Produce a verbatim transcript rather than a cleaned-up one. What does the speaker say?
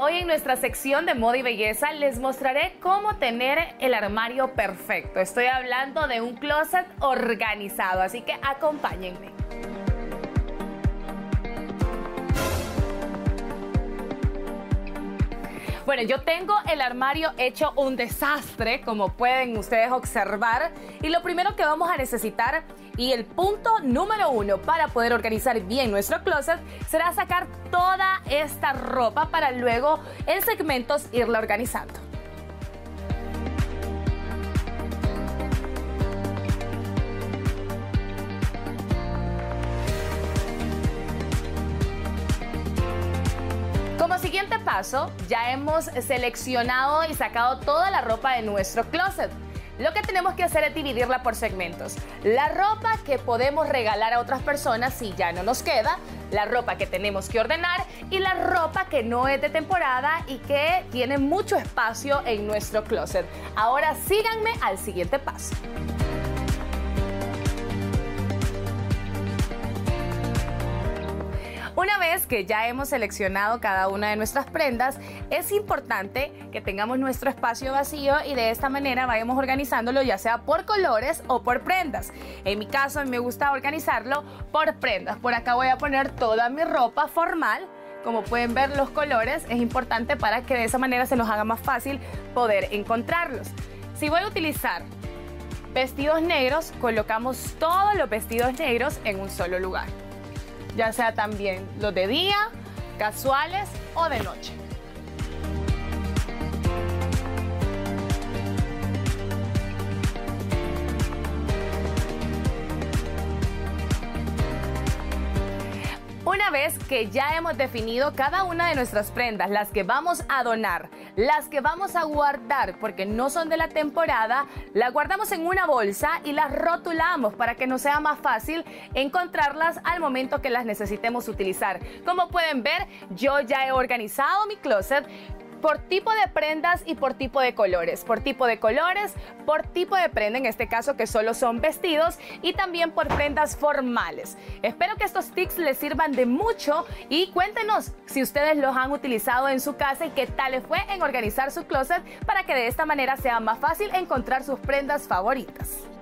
Hoy en nuestra sección de moda y belleza les mostraré cómo tener el armario perfecto. Estoy hablando de un closet organizado, así que acompáñenme. Bueno, yo tengo el armario hecho un desastre, como pueden ustedes observar. Y lo primero que vamos a necesitar, y el punto número uno para poder organizar bien nuestro closet, será sacar toda esta ropa para luego en segmentos irla organizando. Como siguiente paso, ya hemos seleccionado y sacado toda la ropa de nuestro closet. Lo que tenemos que hacer es dividirla por segmentos. La ropa que podemos regalar a otras personas si ya no nos queda, la ropa que tenemos que ordenar y la ropa que no es de temporada y que tiene mucho espacio en nuestro closet. Ahora síganme al siguiente paso. Una vez que ya hemos seleccionado cada una de nuestras prendas, es importante que tengamos nuestro espacio vacío y de esta manera vayamos organizándolo ya sea por colores o por prendas. En mi caso, a mí me gusta organizarlo por prendas. Por acá voy a poner toda mi ropa formal. Como pueden ver, los colores es importante para que de esa manera se nos haga más fácil poder encontrarlos. Si voy a utilizar vestidos negros, colocamos todos los vestidos negros en un solo lugar, ya sea también los de día, casuales o de noche. Una vez que ya hemos definido cada una de nuestras prendas, las que vamos a donar, las que vamos a guardar porque no son de la temporada, las guardamos en una bolsa y las rotulamos para que nos sea más fácil encontrarlas al momento que las necesitemos utilizar. Como pueden ver, yo ya he organizado mi closet por tipo de prendas y por tipo de colores. Por tipo de colores, por tipo de prenda, en este caso que solo son vestidos, y también por prendas formales. Espero que estos tips les sirvan de mucho y cuéntenos si ustedes los han utilizado en su casa y qué tal les fue en organizar su closet para que de esta manera sea más fácil encontrar sus prendas favoritas.